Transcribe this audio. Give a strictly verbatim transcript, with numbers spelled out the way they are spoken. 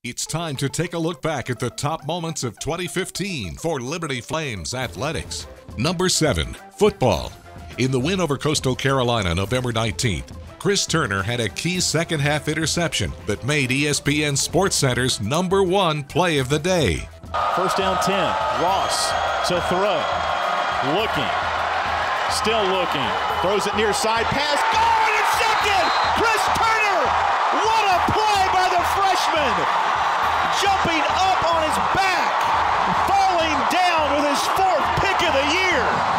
It's time to take a look back at the top moments of twenty fifteen for Liberty Flames Athletics. Number seven, football. In the win over Coastal Carolina November nineteenth, Chris Turner had a key second-half interception that made E S P N SportsCenter's number one play of the day. First down ten, Ross to throw, looking, still looking, throws it near side, pass, go, intercepted! Chris Turner! What a play by the freshman! Jumping up on his back, falling down with his fourth pick of the year.